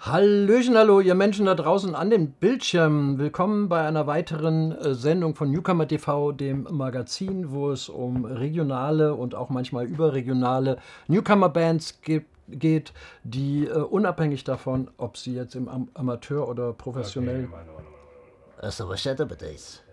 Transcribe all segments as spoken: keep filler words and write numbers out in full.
Hallöchen, hallo, ihr Menschen da draußen an den Bildschirmen. Willkommen bei einer weiteren äh, Sendung von Newcomer T V, dem Magazin, wo es um regionale und auch manchmal überregionale Newcomer-Bands gibt, geht, die äh, unabhängig davon, ob sie jetzt im Am Amateur- oder professionell... Also, was steht da bei das?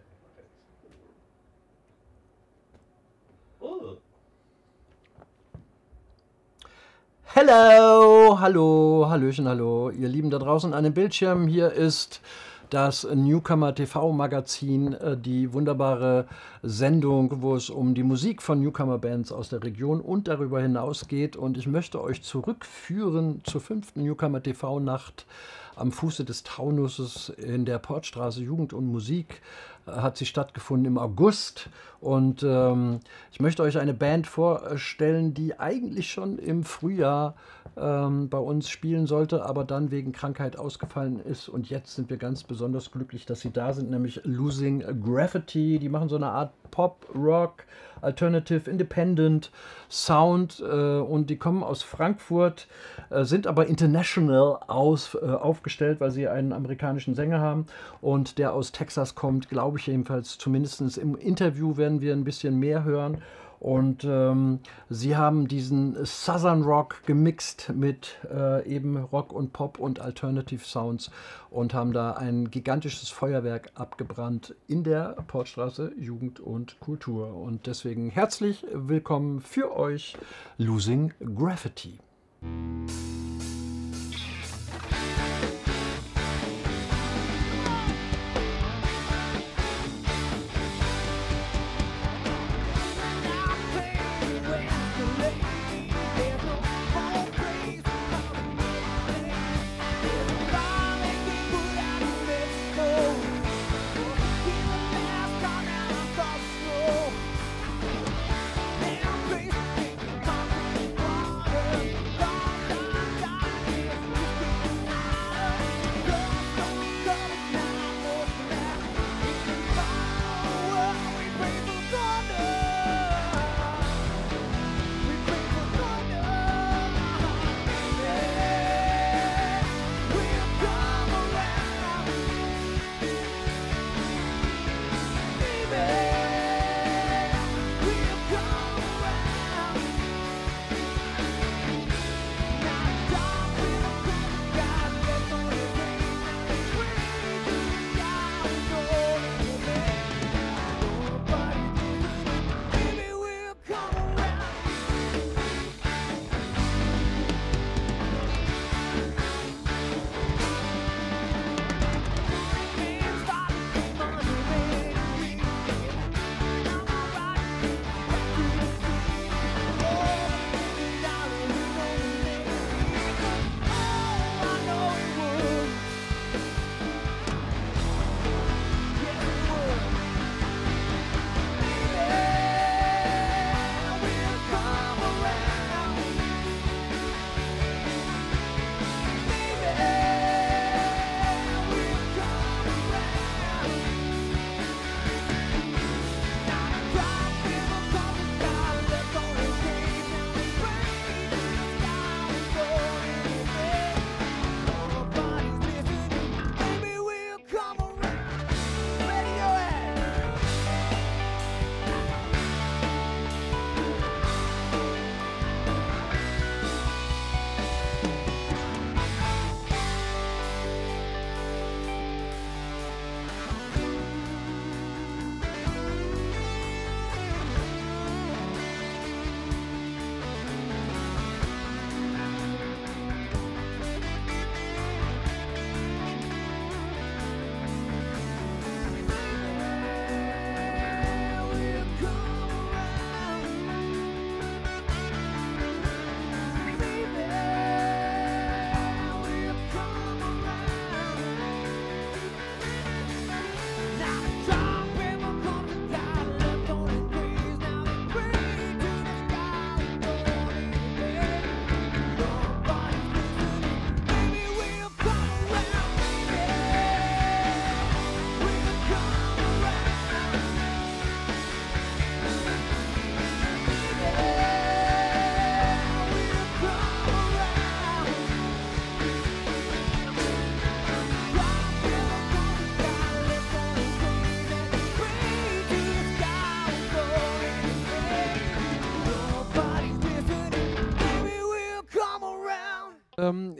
Hello, hallo, hallöchen, hallo, ihr Lieben da draußen an den Bildschirmen. Hier ist das Newcomer T V Magazin, äh, die wunderbare Sendung, wo es um die Musik von Newcomer-Bands aus der Region und darüber hinaus geht. Und ich möchte euch zurückführen zur fünften Newcomer T V Nacht am Fuße des Taunusses in der Portstraße. Jugend und Musik äh, hat sie stattgefunden im August. Und ähm, ich möchte euch eine Band vorstellen, die eigentlich schon im Frühjahr ähm, bei uns spielen sollte, aber dann wegen Krankheit ausgefallen ist. Und jetzt sind wir ganz besonders glücklich, dass sie da sind, nämlich Losing Graffiti. Die machen so eine Art Pop, Rock, Alternative, Independent Sound äh, und die kommen aus Frankfurt, äh, sind aber international aus, äh, aufgestellt, weil sie einen amerikanischen Sänger haben und der aus Texas kommt, glaube ich jedenfalls, zumindest im Interview werden wir ein bisschen mehr hören. Und ähm, sie haben diesen Southern Rock gemixt mit äh, eben Rock und Pop und Alternative Sounds und haben da ein gigantisches Feuerwerk abgebrannt in der Portstraße Jugend und Kultur. Und deswegen herzlich willkommen für euch Losing Graffiti.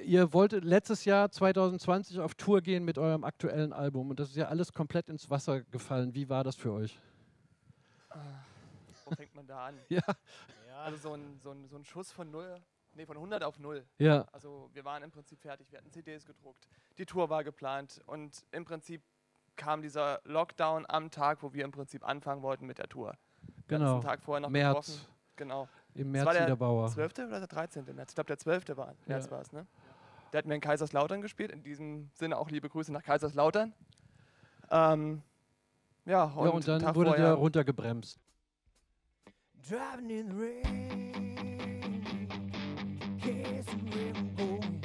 ihr wolltet letztes Jahr zwanzig zwanzig auf Tour gehen mit eurem aktuellen Album und das ist ja alles komplett ins Wasser gefallen. Wie war das für euch? Wo fängt man da an? Ja. Ja. Also so ein, so, ein, so ein Schuss von null, nee, von hundert auf null. Ja. Also wir waren im Prinzip fertig, wir hatten C Ds gedruckt, die Tour war geplant und im Prinzip kam dieser Lockdown am Tag, wo wir im Prinzip anfangen wollten mit der Tour. Wir Genau. hatten uns einen Tag vorher noch März. getroffen. Genau. Im Das März war der Niederbauer. zwölfte oder der dreizehnte März? Ich glaube, der zwölfte war, März Ja. war es, ne? Der hat mir in Kaiserslautern gespielt. In diesem Sinne auch liebe Grüße nach Kaiserslautern. Ähm, ja, und, Ja, und dann Tag wurde vorher, der runtergebremst. Driving in the rain, guessing where I'm going.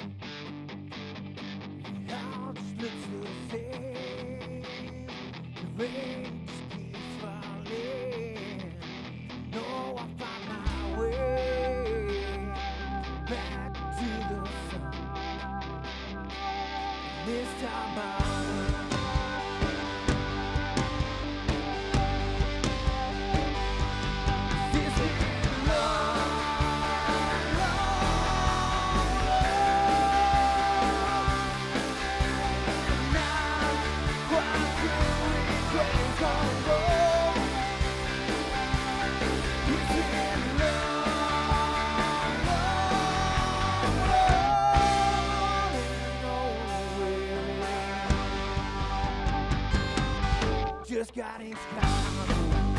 It all just looks the same. The rain just keeps falling. No, I found my way back to the sun. This time I'm just got in Chicago,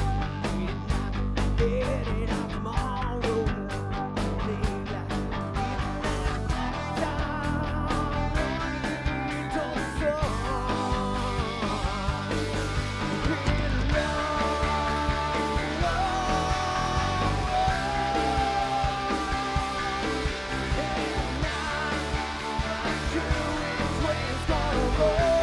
headed out tomorrow. Daylight, down into the sun. Been a long, long road, and now I'm sure which way it's gonna go.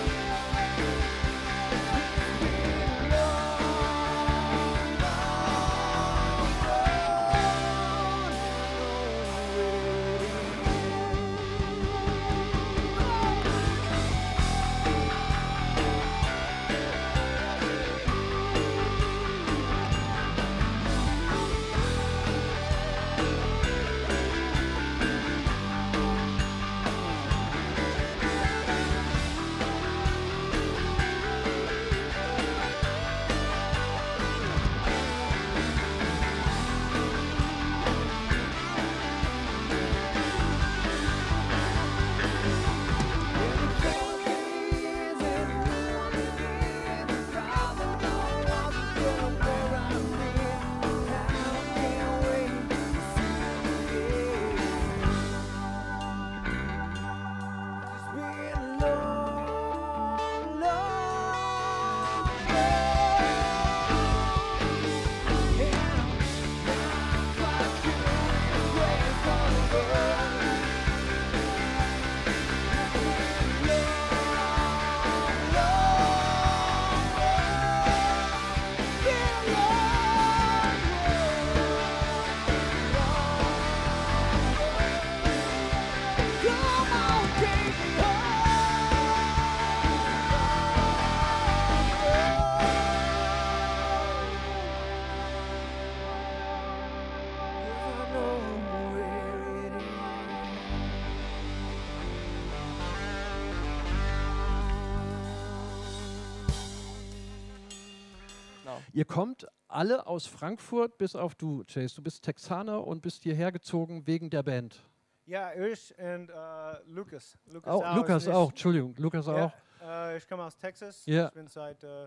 Ihr kommt alle aus Frankfurt, bis auf du, Chase. Du bist Texaner und bist hierher gezogen wegen der Band. Ja, ich und uh, Lukas. Lukas, Oh, auch, Lukas ist- auch, Entschuldigung, Lukas Ja, auch. äh, ich komme aus Texas. Ja. Ich bin seit äh, äh,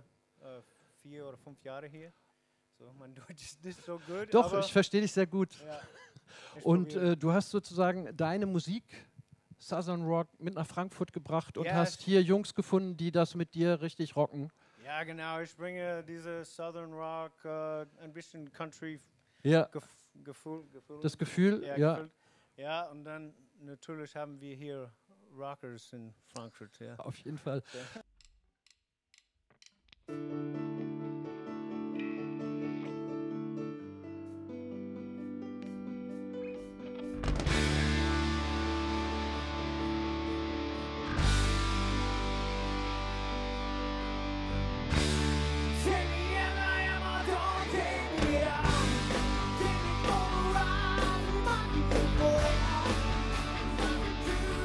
vier oder fünf Jahren hier. So, mein Deutsch ist nicht so gut. Doch, aber, ich verstehe dich sehr gut. ja, ich Und probiere. äh, du hast sozusagen deine Musik, Southern Rock, mit nach Frankfurt gebracht und Ja, hast ich- hier Jungs gefunden, die das mit dir richtig rocken. Ja, genau. Ich bringe diese Southern Rock, äh, ein bisschen Country Ja, gef Gefühl. Gefühl das Gefühl, ja, ja, gefühlt. Ja, und dann natürlich haben wir hier Rockers in Frankfurt. Ja. auf jeden Fall. Take me as I am, or don't take me out. Take me for a ride, rock me for. Something to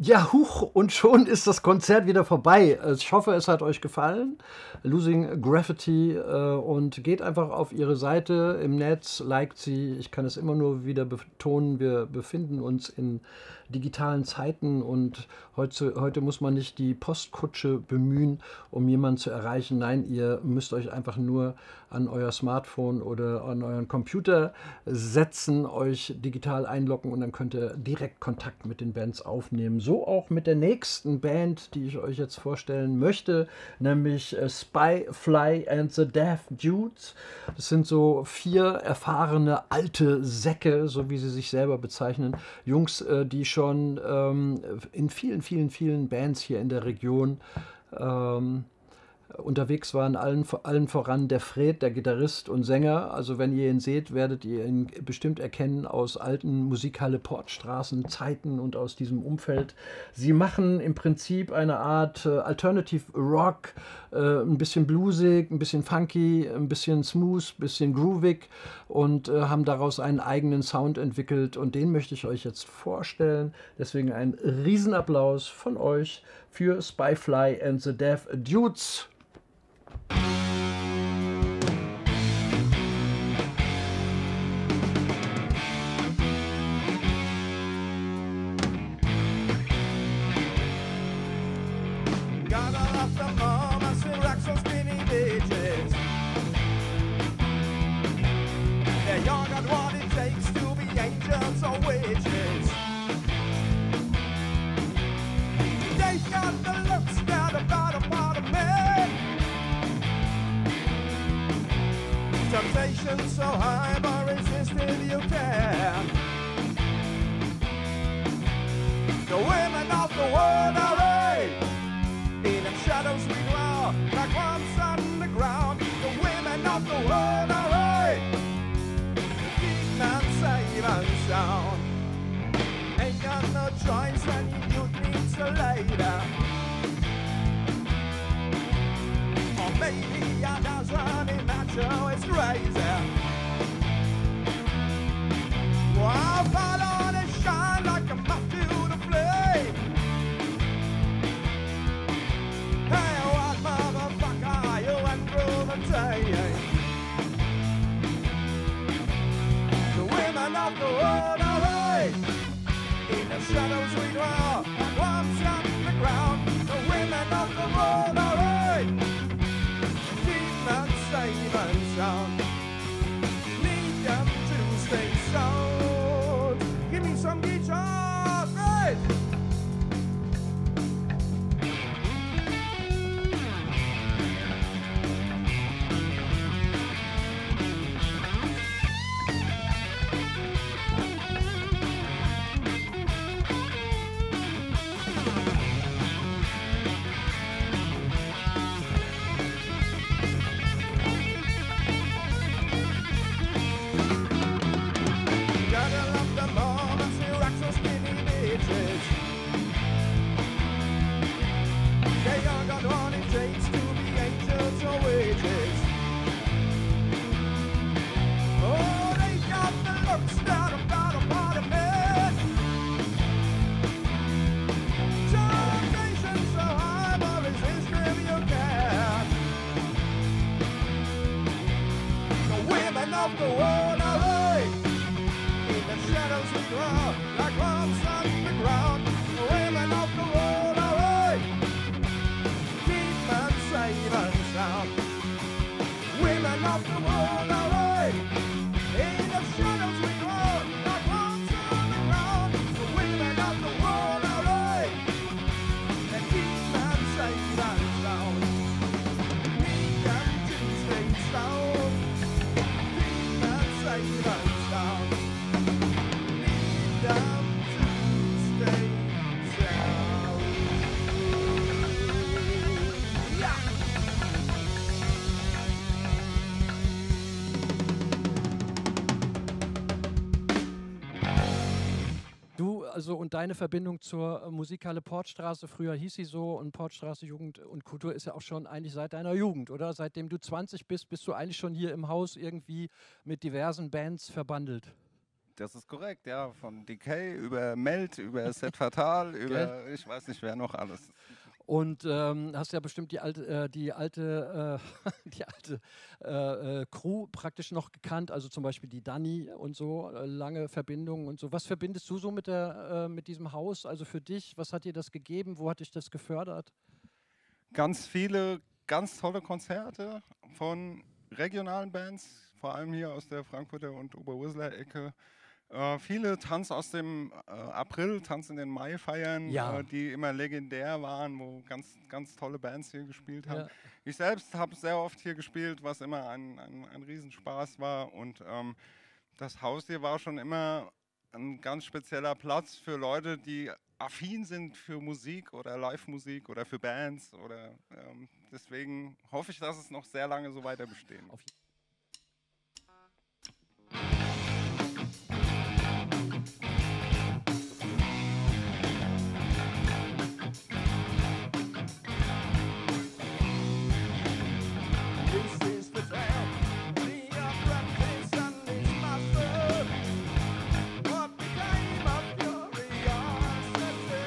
Ja, huch, und schon ist das Konzert wieder vorbei. Ich hoffe, es hat euch gefallen. Losing Graffiti äh, und geht einfach auf ihre Seite im Netz, liked sie. Ich kann es immer nur wieder betonen, wir befinden uns in digitalen Zeiten und heute, heute muss man nicht die Postkutsche bemühen, um jemanden zu erreichen. Nein, ihr müsst euch einfach nur an euer Smartphone oder an euren Computer setzen, euch digital einloggen und dann könnt ihr direkt Kontakt mit den Bands aufnehmen. So auch mit der nächsten Band, die ich euch jetzt vorstellen möchte, nämlich äh, Spy, Fly and the Deaf Dudes. Das sind so vier erfahrene alte Säcke, so wie sie sich selber bezeichnen. Jungs, äh, die schon ähm, in vielen, vielen, vielen Bands hier in der Region ähm, unterwegs waren, allen, allen voran der Fred, der Gitarrist und Sänger. Also wenn ihr ihn seht, werdet ihr ihn bestimmt erkennen aus alten Musikhalle Portstraßen Zeiten und aus diesem Umfeld. Sie machen im Prinzip eine Art äh, Alternative Rock, äh, ein bisschen bluesig, ein bisschen funky, ein bisschen smooth, ein bisschen groovig und äh, haben daraus einen eigenen Sound entwickelt und den möchte ich euch jetzt vorstellen. Deswegen ein Riesenapplaus von euch für Spy, Fly and the Deaf Dudes. Temptation so high, but resisting you can. The women of the world are right. In the shadows we dwell, like worms on the ground. The women of the world are right. Keep and save and sound. Ain't got no choice and you need to later. Or maybe I doesn't imagine it's crazy. Well, I'll follow and shine like a moth to the flame. Hey, what motherfucker, you went through the day. The women of the world are right. In the shadows we dwell, worms on the ground. The women of the world are right. Save and sound. Need them to stay sound. Give me some guitar, right? Also und deine Verbindung zur äh, Musikhalle Portstraße, früher hieß sie so, und Portstraße Jugend und Kultur ist ja auch schon eigentlich seit deiner Jugend, oder? Seitdem du zwanzig bist, bist du eigentlich schon hier im Haus irgendwie mit diversen Bands verbandelt. Das ist korrekt, ja. Von Decay über Melt, über Set Fatal, über ich weiß nicht wer noch alles. Und ähm, hast ja bestimmt die alte, äh, die alte, äh, die alte äh, äh, Crew praktisch noch gekannt, also zum Beispiel die Dani und so, äh, lange Verbindungen und so. Was verbindest du so mit, der, äh, mit diesem Haus, also für dich? Was hat dir das gegeben? Wo hat dich das gefördert? Ganz viele, ganz tolle Konzerte von regionalen Bands, vor allem hier aus der Frankfurter und Oberurseler Ecke. Äh, viele Tanz aus dem äh, April, Tanz in den Mai feiern, Ja. äh, die immer legendär waren, wo ganz, ganz tolle Bands hier gespielt haben. Ja. Ich selbst habe sehr oft hier gespielt, was immer ein, ein, ein Riesenspaß war. Und ähm, das Haus hier war schon immer ein ganz spezieller Platz für Leute, die affin sind für Musik oder Live-Musik oder für Bands. Oder, ähm, deswegen hoffe ich, dass es noch sehr lange so weiter bestehen. Auf This is the town, the apprentice and his master. What became of curiosity?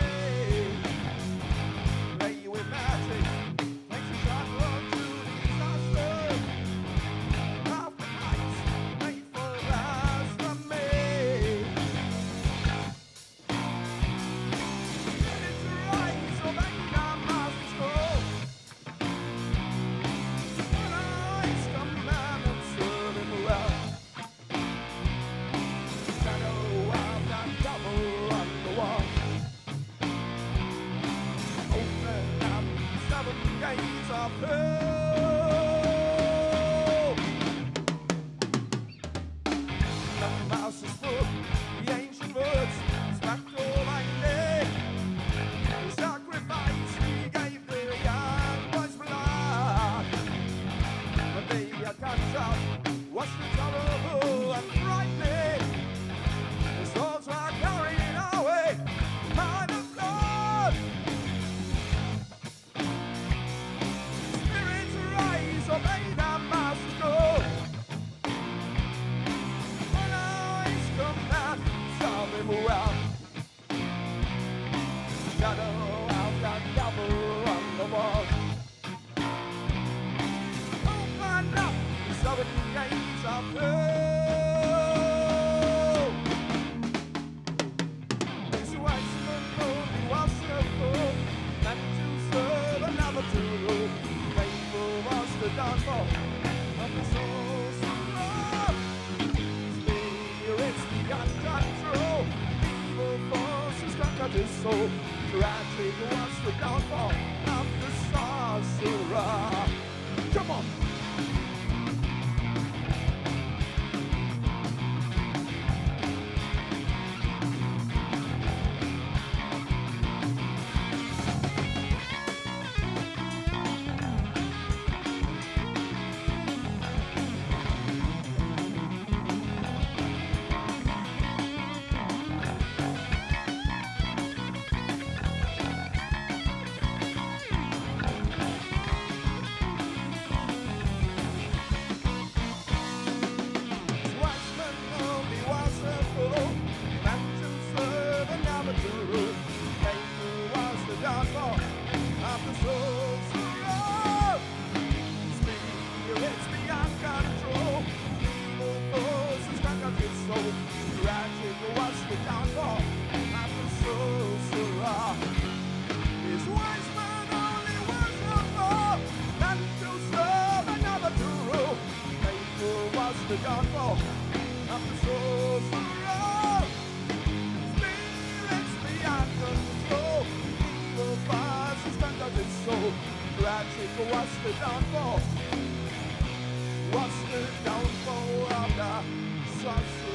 Play with magic, makes a shot run to disaster. Half the nights made for us from me. It's right, so make our masters go. When eyes come down and serve him well. Shadow of that devil on the wall. Open up seven gates of hell. The mouse is full, the ancient words, spectral lightning. The sacrifice we gave the young boy's blood. But baby, I can't shout. What's the trouble and frightening? The souls are carried away by the blood. Spirits rise, obey the master go. When eyes come out, serve him well. Shadow of that devil on the wall. Open up the seven gates of hell. This wise man only was a fool, not to serve another to rule. Faithful was the downfall of the souls who love. Spirits beyond control, evil forces conquered his soul. Tragic was the downfall of the sorcerer. Come on! The downfall of the sorcerer. Spirits beyond control, evil forces conquered his soul. Tragic was the downfall, was the downfall of the sorcerer.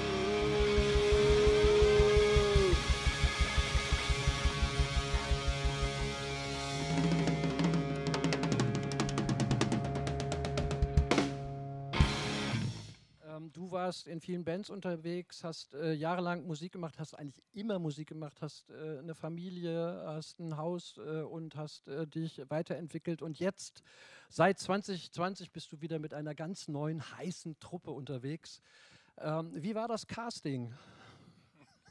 Du warst in vielen Bands unterwegs, hast äh, jahrelang Musik gemacht, hast eigentlich immer Musik gemacht, hast äh, eine Familie, hast ein Haus äh, und hast äh, dich weiterentwickelt. Und jetzt, seit zwanzig zwanzig, bist du wieder mit einer ganz neuen, heißen Truppe unterwegs. Ähm, wie war das Casting?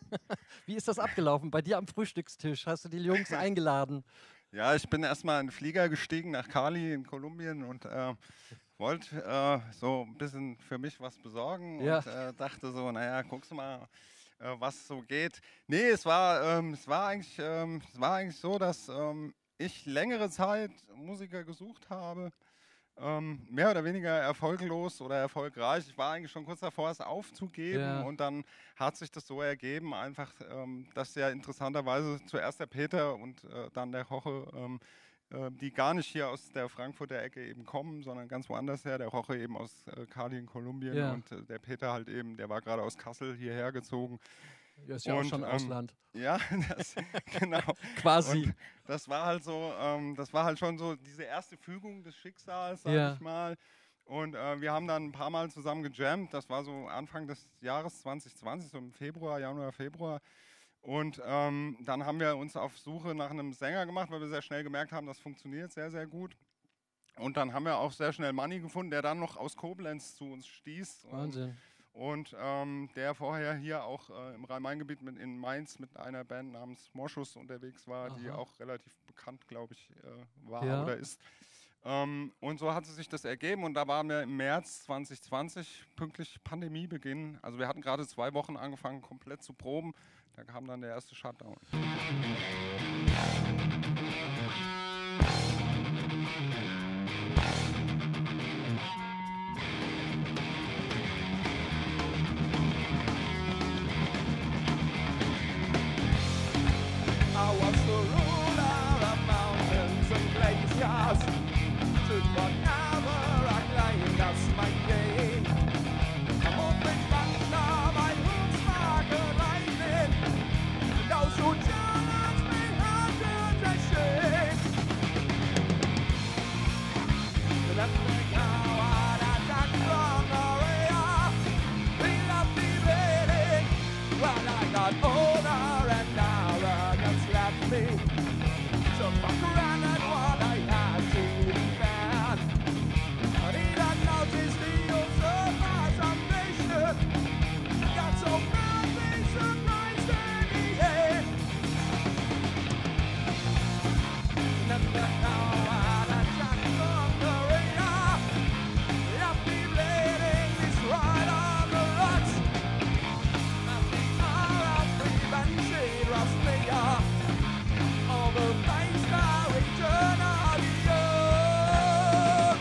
Wie ist das abgelaufen? Bei dir am Frühstückstisch hast du die Jungs eingeladen? Ja, ich bin erstmal in den Flieger gestiegen nach Cali in Kolumbien und äh, wollte äh, so ein bisschen für mich was besorgen Ja. und äh, dachte so, naja, guckst du mal, äh, was so geht. Nee, es war, ähm, es war, eigentlich, ähm, es war eigentlich so, dass ähm, ich längere Zeit Musiker gesucht habe, ähm, mehr oder weniger erfolglos oder erfolgreich. Ich war eigentlich schon kurz davor, es aufzugeben Ja. und dann hat sich das so ergeben, einfach, ähm, dass ja interessanterweise zuerst der Peter und äh, dann der Roche, ähm, äh, die gar nicht hier aus der Frankfurter Ecke eben kommen, sondern ganz woanders her. Der Roche eben aus äh, Cali in Kolumbien Ja. und äh, der Peter halt eben, der war gerade aus Kassel hierher gezogen. Ja, ist ja auch Und, schon ähm, Ausland. Ja, das, genau. Quasi. Und das war halt so, ähm, das war halt schon so diese erste Fügung des Schicksals, sag Ja. ich mal. Und äh, wir haben dann ein paar Mal zusammen gejammt. Das war so Anfang des Jahres zwanzig zwanzig, so im Februar, Januar, Februar. Und ähm, dann haben wir uns auf Suche nach einem Sänger gemacht, weil wir sehr schnell gemerkt haben, das funktioniert sehr, sehr gut. Und dann haben wir auch sehr schnell Manni gefunden, der dann noch aus Koblenz zu uns stieß. Wahnsinn. Und ähm, der vorher hier auch äh, im Rhein-Main-Gebiet mit in Mainz mit einer Band namens Moschus unterwegs war, die Aha. auch relativ bekannt, glaube ich, äh, war Ja. oder ist. Ähm, und so hat sich das ergeben und da waren wir im März zwanzig zwanzig, pünktlich Pandemiebeginn. Also wir hatten gerade zwei Wochen angefangen, komplett zu proben. Da kam dann der erste Shutdown. I was the ruler of mountains and glaciers. Took whatever I claimed as my gain. I'm hoping thunder, my hooves sparkle lightning. Those who challenge me have to their shame. Let me go on attack from the rear. We love the bleeding. Well, I got older and arrogance left me. So for granted what I had to defend. I didn't notice the use of my salvation. Got so badly surprised in the end. Never know what I tried from the rear. Left me bleeding this right on the rocks. Nothing more of revenge, it was me up. All the things that return are the odds.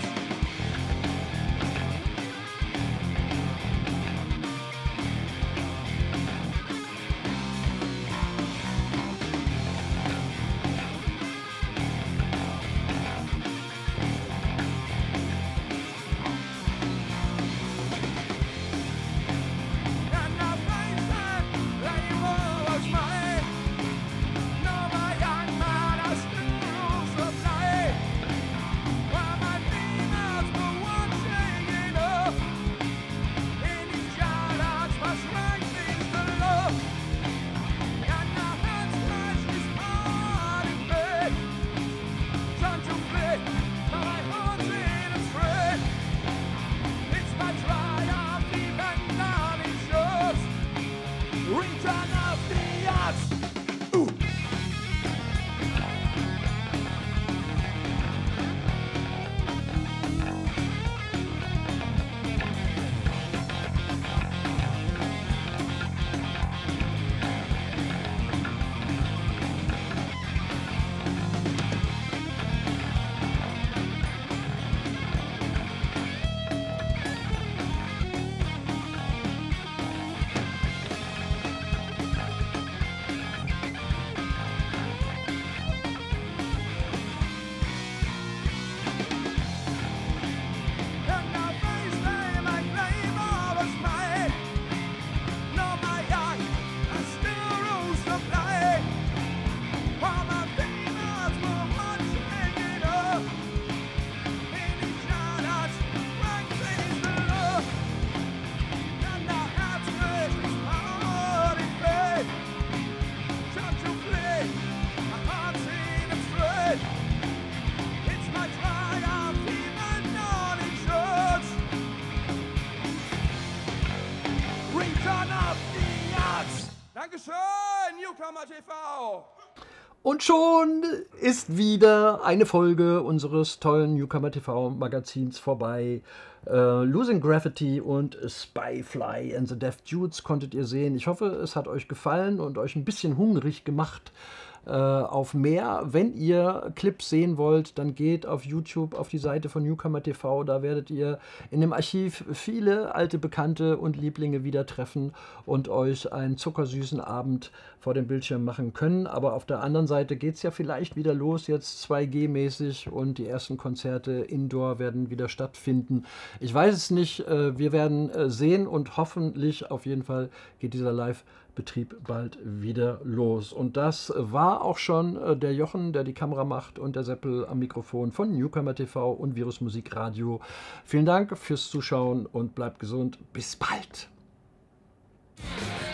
And I faced that rainbow was mine. No, my young man, I still rules the play. While my demons were watching it up. In his shadows, my strength is the love. And I had smashed his heart in bed. Trying to flee, but my heart's in a thread. It's my triumph, even on his shores. Return of the odds. And I faced them, I claim I was mine. No, my young, I still rules the play. While my demons were watching it up. In his shadows, strength is the love. And I had smashed his heart in bed. Trying to play, my heart's in a thread. It's my triumph, even on its shores. Return of the odds. Dankeschön, Newcomer T V. Und schon ist wieder eine Folge unseres tollen Newcomer T V-Magazins vorbei. Äh, Losing Gravity und Spyfly and the Deaf Dudes konntet ihr sehen. Ich hoffe, es hat euch gefallen und euch ein bisschen hungrig gemacht äh, auf mehr. Wenn ihr Clips sehen wollt, dann geht auf YouTube auf die Seite von Newcomer T V. Da werdet ihr in dem Archiv viele alte Bekannte und Lieblinge wieder treffen und euch einen zuckersüßen Abend vor dem Bildschirm machen können. Aber auf der anderen Seite geht es ja vielleicht wieder los, jetzt zwei G-mäßig, und die ersten Konzerte Indoor werden wieder stattfinden. Ich weiß es nicht, wir werden sehen, und hoffentlich auf jeden Fall geht dieser Live-Betrieb bald wieder los. Und das war auch schon der Jochen, der die Kamera macht, und der Seppel am Mikrofon von Newcomer T V und Virus Musik Radio. Vielen Dank fürs Zuschauen und bleibt gesund. Bis bald!